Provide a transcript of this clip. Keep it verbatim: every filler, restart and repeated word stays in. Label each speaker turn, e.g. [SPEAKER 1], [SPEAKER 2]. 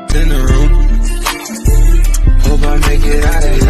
[SPEAKER 1] in the room. Hope I make it out of here.